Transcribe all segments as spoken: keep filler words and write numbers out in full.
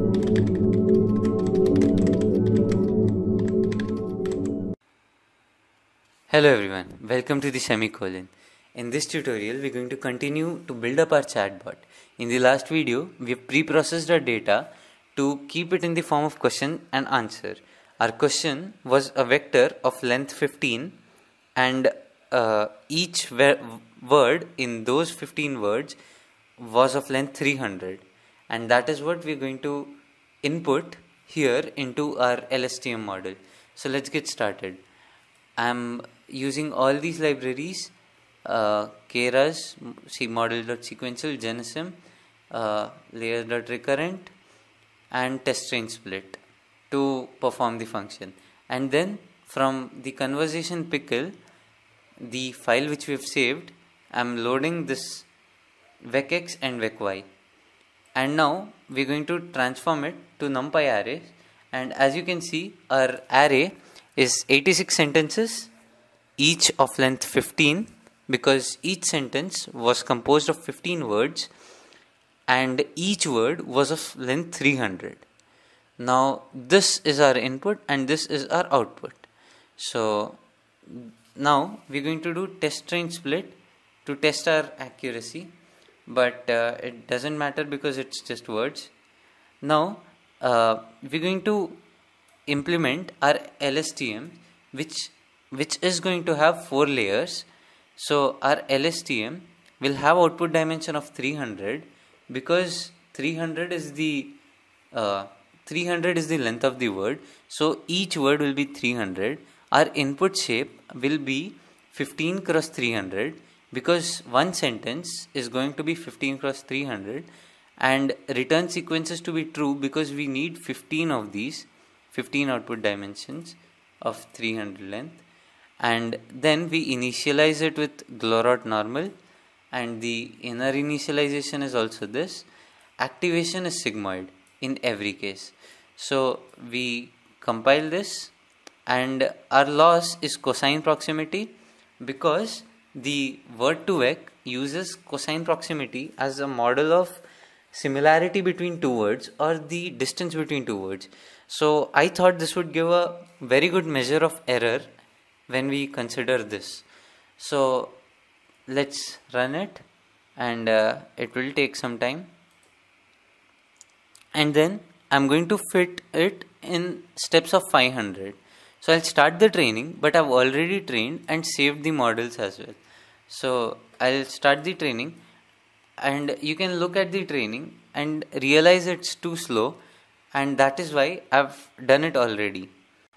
Hello everyone, welcome to the semicolon. In this tutorial, we're going to continue to build up our chatbot. In the last video, we have pre-processed our data to keep it in the form of question and answer. Our question was a vector of length fifteen and uh, each word in those fifteen words was of length three hundred, and that is what we're going to input here into our L S T M model. So let's get started. I'm using all these libraries, uh, Keras, model.sequential, Genesim, uh, layer.recurrent and testRangeSplit to perform the function. And then from the conversation pickle, the file which we have saved, I'm loading this wecx and wecY. And now we're going to transform it to NumPy arrays. And as you can see, our array is eighty-six sentences, each of length fifteen, because each sentence was composed of fifteen words and each word was of length three hundred. Now this is our input and this is our output. So now we're going to do testRangeSplit to test our accuracy, but uh, it doesn't matter because it's just words. Now uh, we're going to implement our L S T M, which which is going to have four layers. So our L S T M will have output dimension of three hundred because three hundred is the uh, three hundred is the length of the word. So each word will be three hundred. Our input shape will be fifteen cross three hundred because one sentence is going to be fifteen cross three hundred, and return sequences to be true because we need fifteen of these. fifteen output dimensions of three hundred length, and then we initialize it with glorot normal, and the inner initialization is also this. Activation is sigmoid in every case. So we compile this, and our loss is cosine proximity because the word to vec uses cosine proximity as a model of similarity between two words or the distance between two words. So I thought this would give a very good measure of error when we consider this. So let's run it, and uh, it will take some time. And then I'm going to fit it in steps of five hundred. So I'll start the training, but I've already trained and saved the models as well. So I'll start the training, and you can look at the training and realize it's too slow, and that is why I've done it already.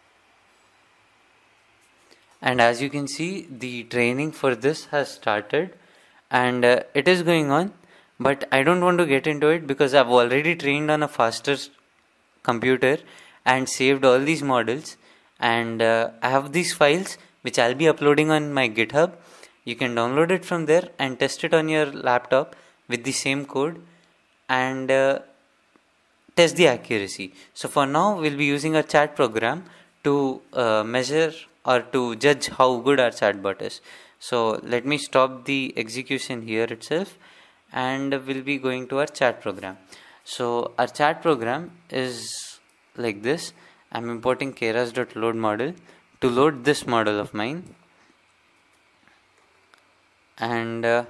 And as you can see, the training for this has started, and uh, it is going on, but I don't want to get into it because I've already trained on a faster computer and saved all these models, and uh, I have these files which I'll be uploading on my GitHub. You can download it from there and test it on your laptop with the same code and uh, test the accuracy. So for now, we'll be using a chat program to uh, measure or to judge how good our chatbot is. So let me stop the execution here itself, and we'll be going to our chat program. So our chat program is like this. I'm importing keras.load model to load this model of mine, and uh,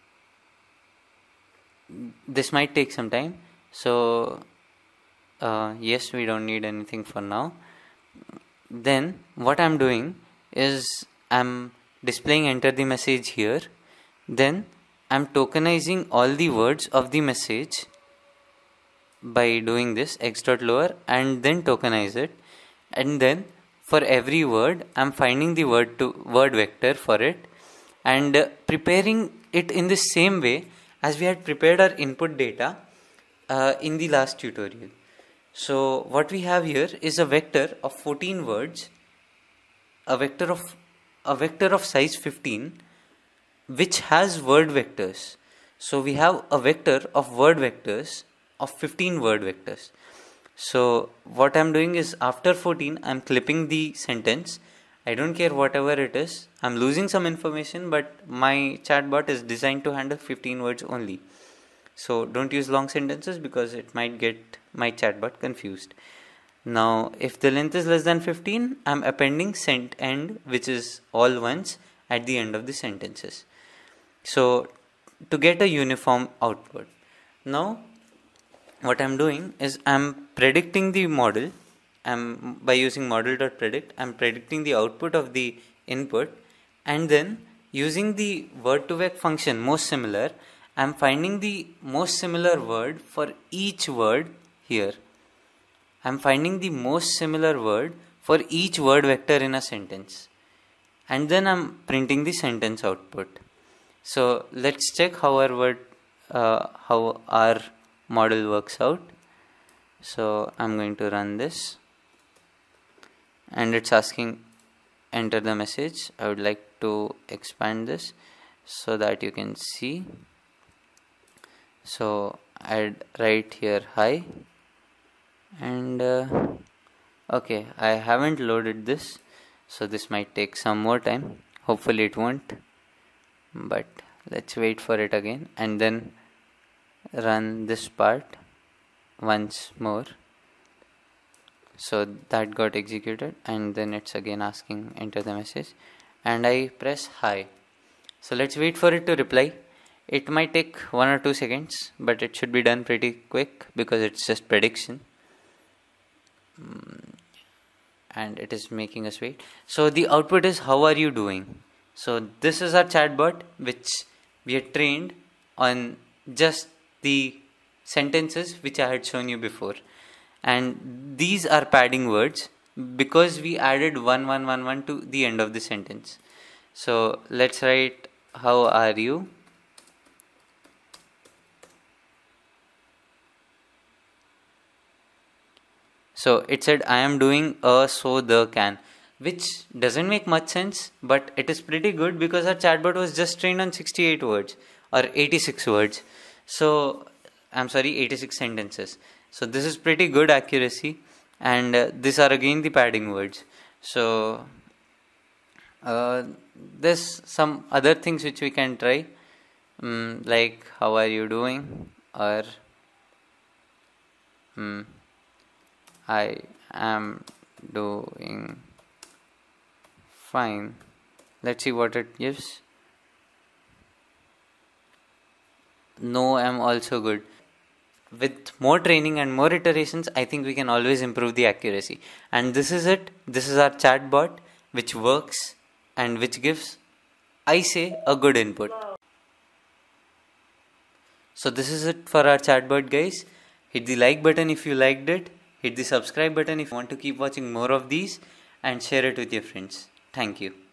this might take some time. So uh, yes, we don't need anything for now. Then what I'm doing is I'm displaying enter the message here. Then I'm tokenizing all the words of the message by doing this x.lower and then tokenize it. And then for every word, I'm finding the word to word vector for it and uh, preparing it in the same way as we had prepared our input data uh, in the last tutorial. So what we have here is a vector of fourteen words, a vector of a vector of size fifteen, which has word vectors. So we have a vector of word vectors of fifteen word vectors. So what I'm doing is after fourteen, I'm clipping the sentence. I don't care whatever it is. I'm losing some information, but my chatbot is designed to handle fifteen words only. So don't use long sentences because it might get my chatbot confused. Now if the length is less than fifteen, I'm appending sent end, which is all ones at the end of the sentences. So to get a uniform output, now what I'm doing is I'm predicting the model. I'm by using model.predict, I'm predicting the output of the input, and then using the word to vec function most similar, I'm finding the most similar word for each word here. I'm finding the most similar word for each word vector in a sentence, and then I'm printing the sentence output. So let's check how our word, uh, how our model works out. So I'm going to run this, and it's asking enter the message. I would like to expand this so that you can see. So I'd write here hi, and uh, okay, I haven't loaded this, so this might take some more time. Hopefully it won't, but let's wait for it again and then run this part once more. So that got executed, and then it's again asking enter the message, and I press hi. So let's wait for it to reply. It might take one or two seconds, but it should be done pretty quick because it's just prediction, and it is making us wait. So the output is how are you doing. So this is our chatbot, which we had trained on just the sentences which I had shown you before, and these are padding words because we added one one one one to the end of the sentence. So let's write how are you. So it said I am doing a so the can, which doesn't make much sense, but it is pretty good because our chatbot was just trained on sixty-eight words or eighty-six words. So I'm sorry, eighty-six sentences. So this is pretty good accuracy, and uh, these are again the padding words. So uh, there's some other things which we can try, um, like how are you doing, or um, I am doing fine. Let's see what it gives. No, I'm also good. With more training and more iterations, I think we can always improve the accuracy. And this is it. This is our chatbot, which works and which gives, I say, a good input. So this is it for our chatbot, guys. Hit the like button if you liked it. Hit the subscribe button if you want to keep watching more of these, and share it with your friends. Thank you.